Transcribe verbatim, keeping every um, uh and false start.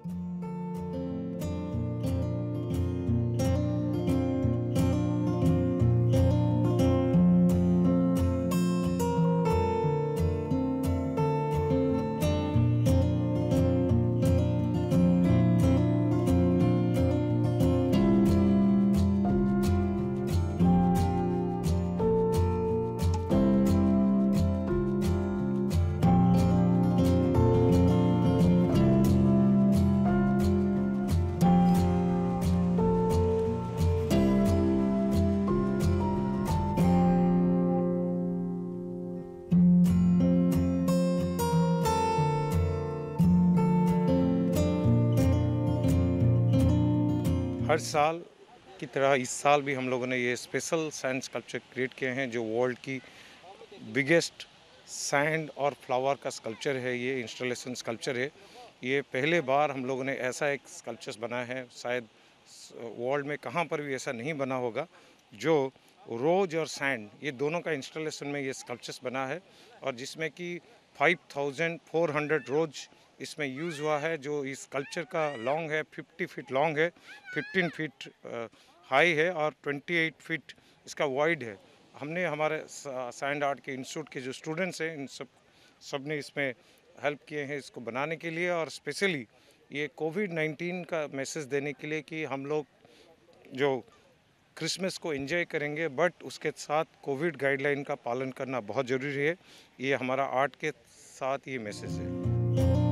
हर साल की तरह इस साल भी हम लोगों ने ये स्पेशल साइंस स्कल्पचर क्रिएट किए हैं, जो वर्ल्ड की बिगेस्ट सैंड और फ्लावर का स्कल्पचर है। ये इंस्टॉलेशन स्कल्पचर है। ये पहले बार हम लोगों ने ऐसा एक स्कल्पचर्स बनाया है, शायद वर्ल्ड में कहाँ पर भी ऐसा नहीं बना होगा, जो रोज और सैंड ये दोनों का इंस्टॉलेशन में ये स्कल्पचर्स बना है, और जिसमें कि five thousand four hundred roses इसमें यूज़ हुआ है। जो इस स्कल्पचर का लॉन्ग है फिफ्टी फीट लॉन्ग है, फिफ्टीन फीट हाई है और ट्वेंटी एट फीट इसका वाइड है। हमने हमारे सैंड आर्ट के इंस्टीट्यूट के जो स्टूडेंट्स हैं, इन सब सब ने इसमें हेल्प किए हैं इसको बनाने के लिए, और स्पेशली ये कोविड नाइन्टीन का मैसेज देने के लिए कि हम लोग जो क्रिसमस को एंजॉय करेंगे, बट उसके साथ कोविड गाइडलाइन का पालन करना बहुत ज़रूरी है। ये हमारा आर्ट के साथ ये मैसेज है।